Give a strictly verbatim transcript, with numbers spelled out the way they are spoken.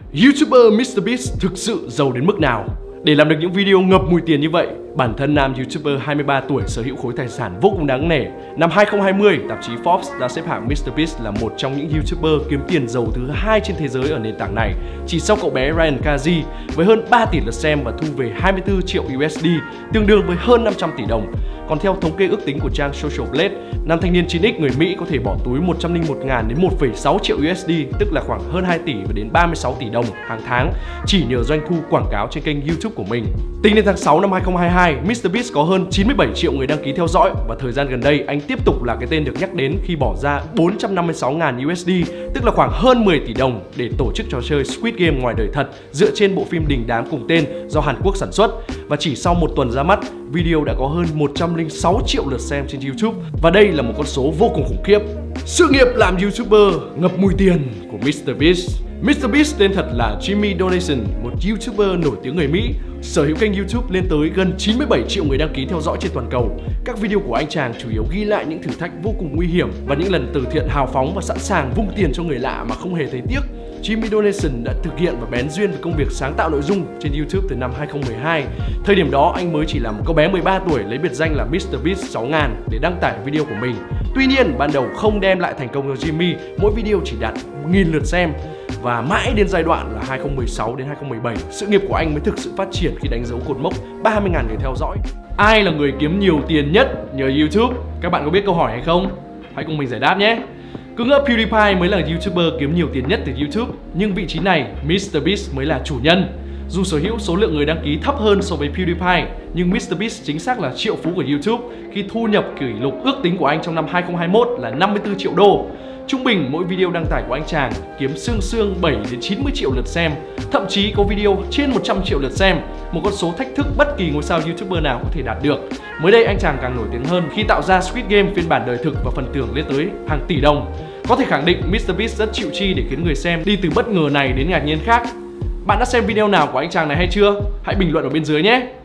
YouTuber mít tơ Beast thực sự giàu đến mức nào? Để làm được những video ngập mùi tiền như vậy, bản thân nam YouTuber hai mươi ba tuổi sở hữu khối tài sản vô cùng đáng nể. Năm hai không hai không, tạp chí Forbes đã xếp hạng mít tơ Beast là một trong những YouTuber kiếm tiền giàu thứ hai trên thế giới ở nền tảng này, chỉ sau cậu bé Ryan Kazi với hơn ba tỷ lượt xem và thu về hai mươi tư triệu u ét đê, tương đương với hơn năm trăm tỷ đồng. Còn theo thống kê ước tính của trang Social Blade, nam thanh niên chín x người Mỹ có thể bỏ túi một trăm lẻ một nghìn đến một phẩy sáu triệu u ét đê, tức là khoảng hơn hai tỷ và đến ba mươi sáu tỷ đồng hàng tháng, chỉ nhờ doanh thu quảng cáo trên kênh YouTube của mình. Tính đến tháng sáu năm hai không hai hai, mít tơ Beast có hơn chín mươi bảy triệu người đăng ký theo dõi và thời gian gần đây anh tiếp tục là cái tên được nhắc đến khi bỏ ra bốn trăm năm mươi sáu nghìn u ét đê, tức là khoảng hơn mười tỷ đồng để tổ chức trò chơi Squid Game ngoài đời thật dựa trên bộ phim đình đám cùng tên do Hàn Quốc sản xuất. Và chỉ sau một tuần ra mắt, video đã có hơn một trăm lẻ sáu triệu lượt xem trên YouTube và đây là một con số vô cùng khủng khiếp. Sự nghiệp làm YouTuber ngập mùi tiền của mít tơ Beast. mít tơ Beast tên thật là Jimmy Donation, một YouTuber nổi tiếng người Mỹ, sở hữu kênh YouTube lên tới gần chín mươi bảy triệu người đăng ký theo dõi trên toàn cầu. Các video của anh chàng chủ yếu ghi lại những thử thách vô cùng nguy hiểm và những lần từ thiện hào phóng và sẵn sàng vung tiền cho người lạ mà không hề thấy tiếc. Jimmy Donation đã thực hiện và bén duyên với công việc sáng tạo nội dung trên YouTube từ năm hai không một hai. Thời điểm đó anh mới chỉ là một cậu bé mười ba tuổi lấy biệt danh là mít tơ Beast sáu nghìn để đăng tải video của mình. Tuy nhiên ban đầu không đem lại thành công cho Jimmy, mỗi video chỉ đạt một nghìn lượt xem. Và mãi đến giai đoạn là hai không một sáu đến hai không một bảy, sự nghiệp của anh mới thực sự phát triển khi đánh dấu cột mốc ba mươi nghìn người theo dõi. Ai là người kiếm nhiều tiền nhất nhờ YouTube? Các bạn có biết câu hỏi hay không? Hãy cùng mình giải đáp nhé. Cứ ngỡ PewDiePie mới là YouTuber kiếm nhiều tiền nhất từ YouTube, nhưng vị trí này mít tơ Beast mới là chủ nhân. Dù sở hữu số lượng người đăng ký thấp hơn so với PewDiePie, nhưng mít tơ Beast chính xác là triệu phú của YouTube khi thu nhập kỷ lục ước tính của anh trong năm hai không hai mốt là năm mươi tư triệu đô. Trung bình mỗi video đăng tải của anh chàng kiếm xương xương bảy đến chín mươi triệu lượt xem, thậm chí có video trên một trăm triệu lượt xem, một con số thách thức bất kỳ ngôi sao YouTuber nào có thể đạt được. Mới đây anh chàng càng nổi tiếng hơn khi tạo ra Squid Game phiên bản đời thực và phần thưởng lên tới hàng tỷ đồng. Có thể khẳng định mít tơ Beast rất chịu chi để khiến người xem đi từ bất ngờ này đến ngạc nhiên khác. Bạn đã xem video nào của anh chàng này hay chưa? Hãy bình luận ở bên dưới nhé!